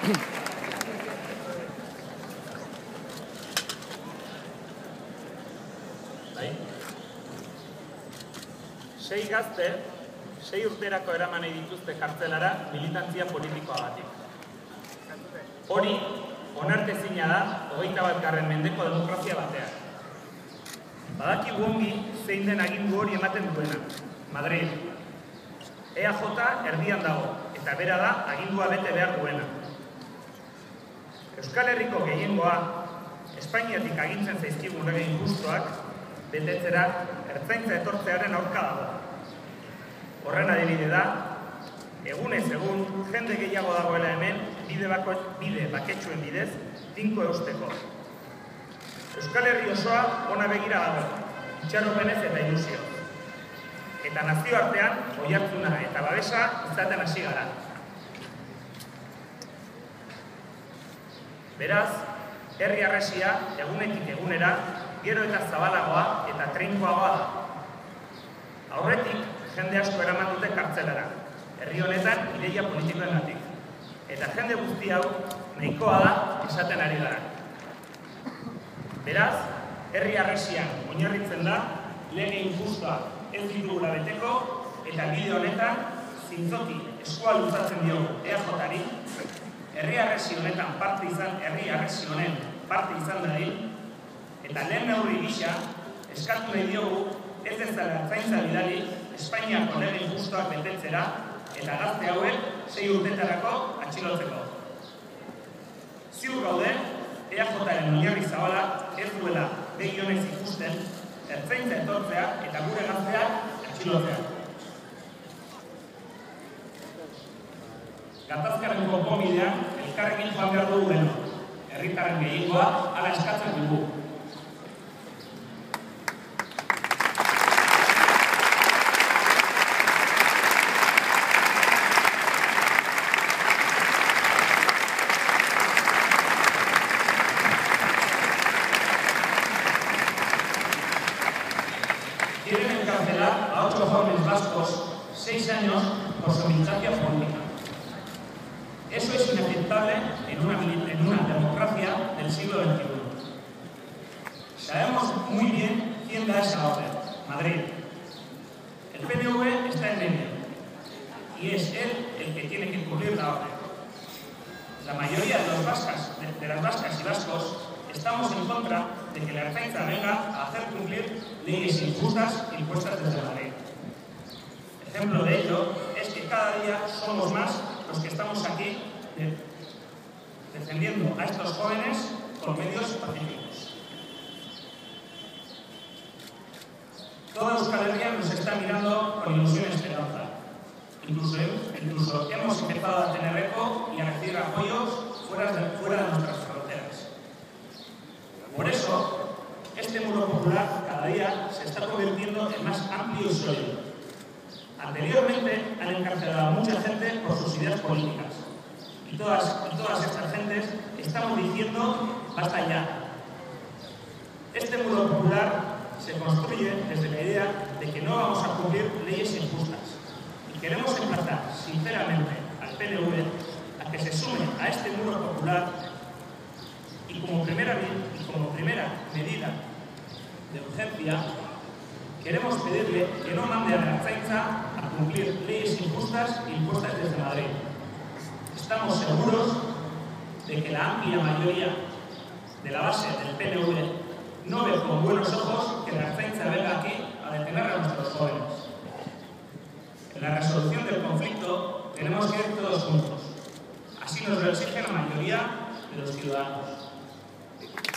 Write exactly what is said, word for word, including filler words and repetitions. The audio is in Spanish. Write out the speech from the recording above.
Sei gazte, sei urterako eraman dituzte kartzelara militantzia politikoagatik. Hori, onartezina da, hogeita bat garren mendeko demokrazia batean. Badaki guongi zein den agindu hori ematen duena, Madrid. E A J erdian dago, eta bera da agindua bete behar duena. Euskal Herriko gehiengoa, Espainiatik agintzen zaizkigun lege injustuak, betetzera ertzaintza etortzearen aurka dago. Horren adibide da, egunez egun, jende gehiago dagoela hemen, bide, bako, bide baketsuen bidez, tinko eusteko. Euskal Herri osoa ona begira dago, itxaropenez eta ilusio. Eta nazioartean, oihartzuna eta babesa izaten hasi gara. Beraz, herri harresia, egunetik egunera, gero eta zabalagoa eta trinkoagoa da. Aurretik, jende asko eraman dute kartzelara, herri honetan ideia politikoengatik. Eta jende guzti hau nahikoa da esaten ari gara. Beraz, herri harresian oinarritzen da, lege injustua ez ditugula beteko, eta bide honetan zintzoki eskua luzatzen diogu E A Jari, herri harresi honetan parte izan, herri harresi honen parte izan dadin, eta lehen neurri gisa, eskatu nahi diogu ez ezala ertzaintza bidali Espainiako lege injustuak betetzera eta gazte hauek sei urtetarako atxilotzeko. Ziur gaude, E A Jaren oinarri zabala ez duela begi honez ikusten ertzaintza etortzea eta gure gazteak atxilotzea. Gatazkaren konponbidean elkarrekin joan behar dugu deno. Herritarren gehiengoa hala eskatzen dugu. Quieren encarcelar a ocho jóvenes vascos seis años por su militancia política. Eso es inaceptable en una, en una democracia del siglo veintiuno. Sabemos muy bien quién da esa orden, Madrid. El P N V está en medio y es él el que tiene que cumplir la orden. La mayoría de, los vascas, de, de las vascas y vascos estamos en contra de que la Ertzaintza venga a hacer cumplir leyes injustas impuestas desde Madrid. Ejemplo de ello es que cada día somos más los que estamos aquí de, defendiendo a estos jóvenes con medios pacíficos. Toda Euskal Herria nos está mirando con ilusión y esperanza. Incluso, incluso hemos empezado a tener eco y a recibir apoyos fuera de, fuera de nuestras fronteras. Por eso, este muro popular cada día se está convirtiendo en más amplio y sólido. Anteriormente han encarcelado a mucha gente por sus ideas políticas. Y todas, y todas estas gentes estamos diciendo basta ya. Este muro popular se construye desde la idea de que no vamos a cumplir leyes injustas. Y queremos emplazar sinceramente al P N V a que se sume a este muro popular y como primera, y como primera medida de urgencia queremos pedirle que no mande a la Ertzaintza a cumplir leyes injustas impuestas desde Madrid. Estamos seguros de que la amplia mayoría de la base del P N V no ve con buenos ojos que la Ertzaintza venga aquí a detener a nuestros jóvenes. En la resolución del conflicto tenemos que ir todos juntos. Así nos lo exige la mayoría de los ciudadanos.